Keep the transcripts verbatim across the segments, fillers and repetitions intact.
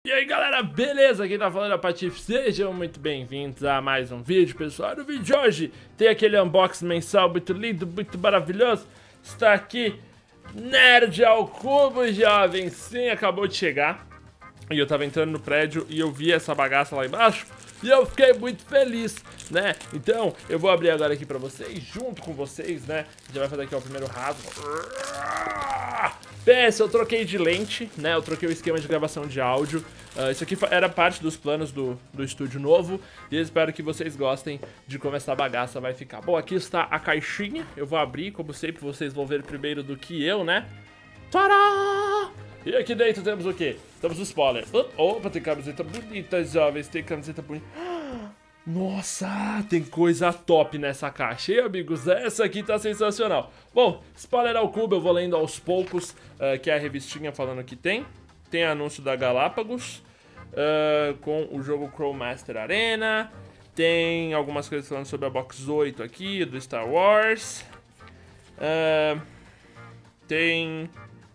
E aí galera, beleza? Quem tá falando é o Patife, sejam muito bem-vindos a mais um vídeo, pessoal. No vídeo de hoje tem aquele unboxing mensal muito lindo, muito maravilhoso. Está aqui, Nerd ao Cubo, jovem, sim, acabou de chegar. E eu tava entrando no prédio e eu vi essa bagaça lá embaixo e eu fiquei muito feliz, né? Então, eu vou abrir agora aqui pra vocês, junto com vocês, né? Já vai fazer aqui ó, o primeiro rasgo. Pensa, eu troquei de lente, né? Eu troquei o esquema de gravação de áudio. Uh, isso aqui era parte dos planos do, do estúdio novo. E eu espero que vocês gostem de como essa bagaça vai ficar. Bom, aqui está a caixinha. Eu vou abrir, como sempre, vocês vão ver primeiro do que eu, né? Tadá! E aqui dentro temos o quê? Temos o spoiler. Opa, tem camiseta bonita, jovens. Tem camiseta bonita. Nossa, tem coisa top nessa caixa, hein, amigos? Essa aqui tá sensacional. Bom, spoiler ao cubo, eu vou lendo aos poucos, uh, que é a revistinha falando que tem. Tem anúncio da Galápagos, uh, com o jogo Crowmaster Arena. Tem algumas coisas falando sobre a Box oito aqui, do Star Wars. Uh, tem...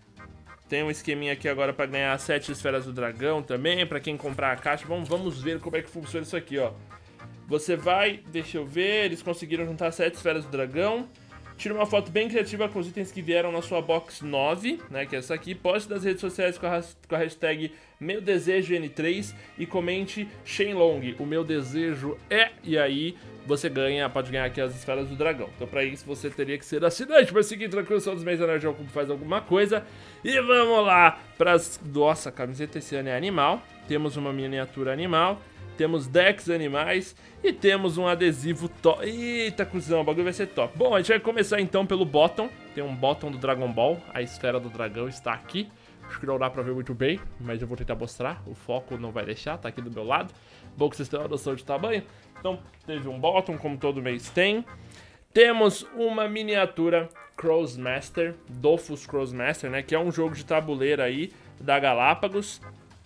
Tem um esqueminha aqui agora pra ganhar as sete esferas do dragão também, pra quem comprar a caixa. Vamos, vamos ver como é que funciona isso aqui, ó. Você vai, deixa eu ver, eles conseguiram juntar sete esferas do dragão. Tira uma foto bem criativa com os itens que vieram na sua box nove, né, que é essa aqui. Poste nas redes sociais com a, com a hashtag meu desejo N três e comente Shenlong, o meu desejo é, e aí você ganha, pode ganhar aqui as esferas do dragão. Então pra isso você teria que ser assinante, mas seguir tranquilo, só dos meses da Nerd ao Cubo faz alguma coisa. E vamos lá pras... Nossa, a camiseta esse ano é animal. Temos uma miniatura animal. Temos decks animais e temos um adesivo top. Eita, cuzão, o bagulho vai ser top. Bom, a gente vai começar então pelo bottom. Tem um bottom do Dragon Ball. A esfera do dragão está aqui. Acho que não dá pra ver muito bem, mas eu vou tentar mostrar. O foco não vai deixar, tá aqui do meu lado. Bom que vocês tenham uma noção de tamanho. Então, teve um bottom, como todo mês tem. Temos uma miniatura Crowmaster, Dofus Crowmaster, né? Que é um jogo de tabuleiro aí da Galápagos.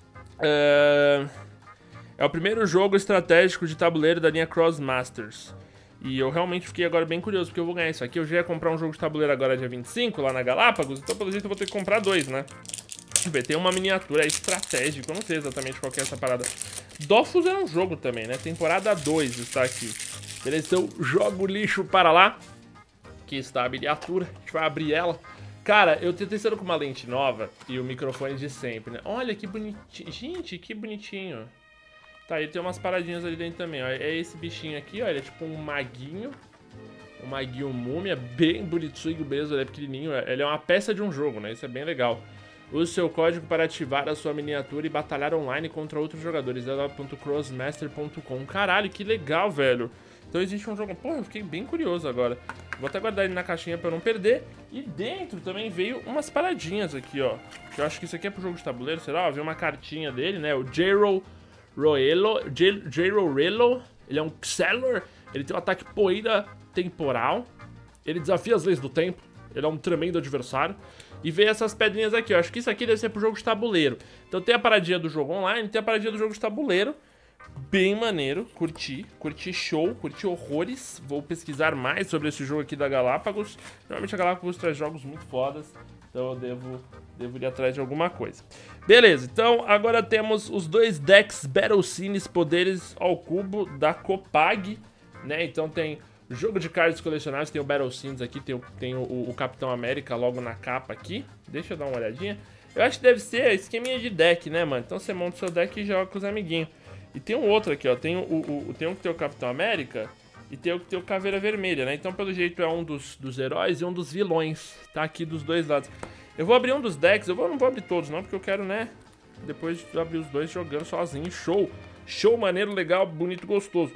Ahn... Uh... É o primeiro jogo estratégico de tabuleiro da linha Crowmasters. E eu realmente fiquei agora bem curioso, porque eu vou ganhar isso aqui. Eu já ia comprar um jogo de tabuleiro agora dia vinte e cinco, lá na Galápagos. Então, pelo jeito, eu vou ter que comprar dois, né? Deixa eu ver, tem uma miniatura estratégica. Eu não sei exatamente qual que é essa parada. Dofus é um jogo também, né? Temporada dois está aqui. Beleza? Então, jogo lixo para lá. Aqui está a miniatura. A gente vai abrir ela. Cara, eu tô testando com uma lente nova e o microfone de sempre, né? Olha que bonitinho. Gente, que bonitinho. Tá, ele tem umas paradinhas ali dentro também, ó. É esse bichinho aqui, ó. Ele é tipo um maguinho. Um maguinho múmia, bem bonitinho mesmo. Ele é pequenininho. Ele é uma peça de um jogo, né? Isso é bem legal. Use seu código para ativar a sua miniatura e batalhar online contra outros jogadores. w w w ponto crowmaster ponto com. Caralho, que legal, velho. Então existe um jogo... Porra, eu fiquei bem curioso agora. Vou até guardar ele na caixinha pra eu não perder. E dentro também veio umas paradinhas aqui, ó. Eu acho que isso aqui é pro jogo de tabuleiro, será? Ó, veio uma cartinha dele, né? O J-Roll... Roello, J-Roello, ele é um Xelor, ele tem um ataque poeira temporal, ele desafia as leis do tempo, ele é um tremendo adversário, e veio essas pedrinhas aqui, eu acho que isso aqui deve ser pro jogo de tabuleiro. Então tem a paradinha do jogo online, tem a paradinha do jogo de tabuleiro, bem maneiro, curti, curti show, curti horrores, vou pesquisar mais sobre esse jogo aqui da Galápagos. Normalmente a Galápagos traz jogos muito fodas, então eu devo, devo ir atrás de alguma coisa. Beleza, então agora temos os dois decks Battle Scenes Poderes ao Cubo da Copag, né? Então tem jogo de cards colecionáveis, tem o Battle Scenes aqui, tem, o, tem o, o Capitão América logo na capa aqui. Deixa eu dar uma olhadinha. Eu acho que deve ser esqueminha de deck, né, mano? Então você monta o seu deck e joga com os amiguinhos. E tem um outro aqui, ó, tem, o, o, tem um que tem o Capitão América e tem o que tem o Caveira Vermelha, né? Então pelo jeito é um dos, dos heróis e um dos vilões, tá aqui dos dois lados. Eu vou abrir um dos decks, eu vou, não vou abrir todos não, porque eu quero, né, depois de abrir os dois jogando sozinho. Show, show maneiro, legal, bonito, gostoso.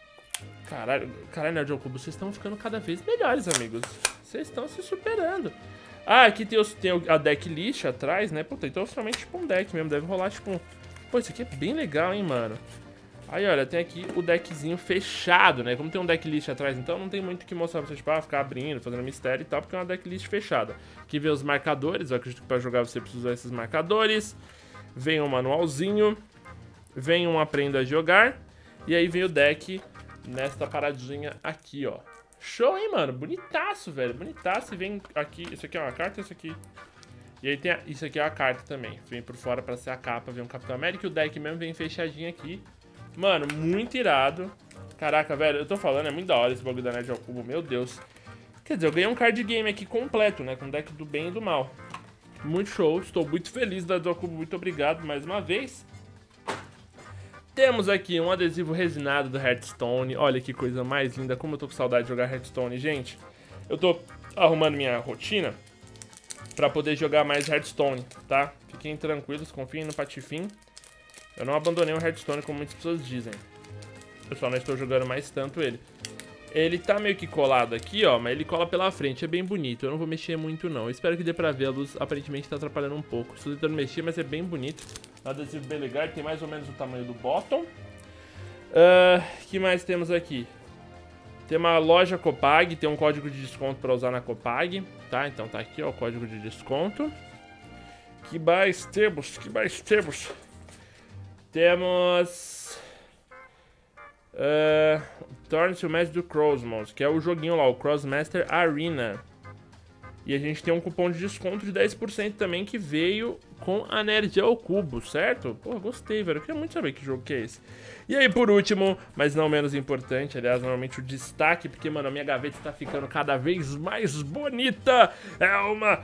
Caralho, caralho, Nerd ao Cubo, vocês estão ficando cada vez melhores, amigos. Vocês estão se superando. Ah, aqui tem, os, tem a deck list atrás, né? Puta, então somente tipo um deck mesmo, deve rolar tipo um... Pô, isso aqui é bem legal, hein, mano. Aí, olha, tem aqui o deckzinho fechado, né? Como tem um deck list atrás, então não tem muito o que mostrar pra você, tipo, ah, ficar abrindo, fazendo mistério e tal, porque é uma deck list fechada. Aqui vem os marcadores, eu acredito que pra jogar você precisa usar esses marcadores. Vem um manualzinho. Vem um aprenda a jogar. E aí vem o deck nesta paradinha aqui, ó. Show, hein, mano? Bonitaço, velho, bonitaço. E vem aqui, isso aqui é uma carta, isso aqui... E aí tem a, isso aqui é a carta também. Vem por fora pra ser a capa, vem um Capitão América e o deck mesmo vem fechadinho aqui. Mano, muito irado. Caraca, velho, eu tô falando, é muito da hora esse bagulho da Nerd ao Cubo, meu Deus. Quer dizer, eu ganhei um card game aqui completo, né, com deck do bem e do mal. Muito show, estou muito feliz da Nerd ao Cubo, muito obrigado mais uma vez. Temos aqui um adesivo resinado do Hearthstone, olha que coisa mais linda, como eu tô com saudade de jogar Hearthstone, gente. Eu tô arrumando minha rotina pra poder jogar mais Hearthstone, tá? Fiquem tranquilos, confiem no Patifim. Eu não abandonei o Hearthstone como muitas pessoas dizem. Eu só não estou jogando mais tanto ele. Ele tá meio que colado aqui, ó, mas ele cola pela frente, é bem bonito. Eu não vou mexer muito, não. Eu espero que dê pra ver, a luz aparentemente tá atrapalhando um pouco. Estou tentando mexer, mas é bem bonito. Um adesivo bem legal, tem mais ou menos o tamanho do bottom. O uh, que mais temos aqui? Tem uma loja Copag, tem um código de desconto pra usar na Copag, tá? Então tá aqui, ó, o código de desconto. Que mais temos? Que mais temos? Temos... Uh, Torne-se o mestre do Crossmos, que é o joguinho lá, o Crossmaster Arena. E a gente tem um cupom de desconto de dez por cento também que veio com a Nerd ao Cubo, certo? Pô, gostei, velho. Eu queria muito saber que jogo que é esse. E aí, por último, mas não menos importante, aliás, normalmente o destaque, porque, mano, a minha gaveta tá ficando cada vez mais bonita. É uma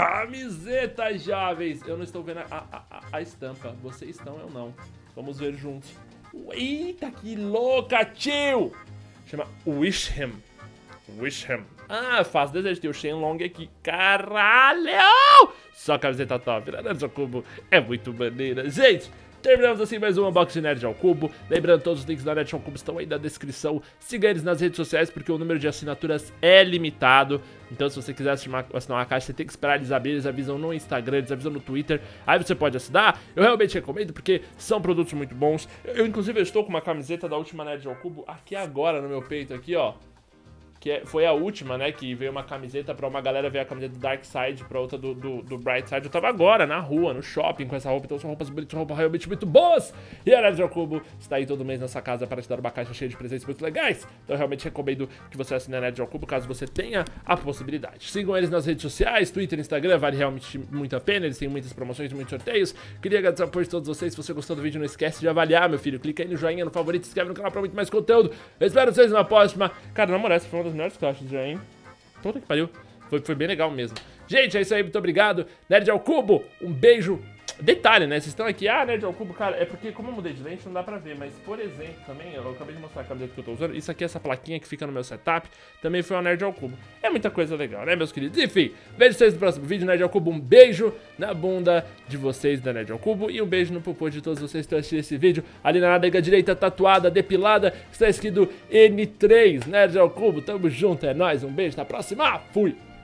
camiseta, jovens. Eu não estou vendo a, a, a, a estampa. Vocês estão, eu não. Vamos ver juntos. Eita, que louca, tio! Chama Wisham. Wisham. Ah, faço desejo. Tem o Shenlong aqui. Caralho! Só camiseta top. Nerd ao Cubo é muito maneira. Gente, terminamos assim mais um unboxing de Nerd ao Cubo. Lembrando, todos os links da Nerd ao Cubo estão aí na descrição. Siga eles nas redes sociais, porque o número de assinaturas é limitado. Então, se você quiser assinar uma caixa, você tem que esperar eles abrirem. Eles avisam no Instagram, eles avisam no Twitter. Aí você pode assinar. Eu realmente recomendo, porque são produtos muito bons. Eu, eu inclusive, eu estou com uma camiseta da última Nerd ao Cubo aqui agora no meu peito, aqui, ó. Que foi a última, né, que veio uma camiseta pra uma galera ver a camiseta do Dark Side, pra outra do, do, do Bright Side. Eu tava agora na rua, no shopping com essa roupa, então são roupas bonitas, são roupas realmente muito boas. E a Nerd ao Cubo está aí todo mês nessa casa para te dar uma caixa cheia de presentes muito legais. Então eu realmente recomendo que você assine a Nerd ao Cubo, caso você tenha a possibilidade. Sigam eles nas redes sociais, Twitter, Instagram, vale realmente muito a pena, eles têm muitas promoções, muitos sorteios. Queria agradecer o apoio de todos vocês. Se você gostou do vídeo, não esquece de avaliar, meu filho. Clica aí no joinha, no favorito, se inscreve no canal pra muito mais conteúdo. Eu espero vocês na próxima. Cara, na moral, essa foi uma das melhores caixas já, hein? Puta que pariu. Foi, foi bem legal mesmo. Gente, é isso aí, muito obrigado. Nerd ao Cubo, um beijo. Detalhe, né? Vocês estão aqui, ah, Nerd ao Cubo, cara, é porque como eu mudei de lente não dá pra ver, mas por exemplo, também, eu acabei de mostrar a camiseta que eu tô usando, isso aqui, essa plaquinha que fica no meu setup, também foi uma Nerd ao Cubo. É muita coisa legal, né, meus queridos? Enfim, vejo vocês no próximo vídeo, Nerd ao Cubo, um beijo na bunda de vocês da Nerd ao Cubo e um beijo no popô de todos vocês que estão assistindo esse vídeo. Ali na nádega direita, tatuada, depilada, está escrito N três, Nerd ao Cubo, tamo junto, é nóis, um beijo, até a próxima, fui!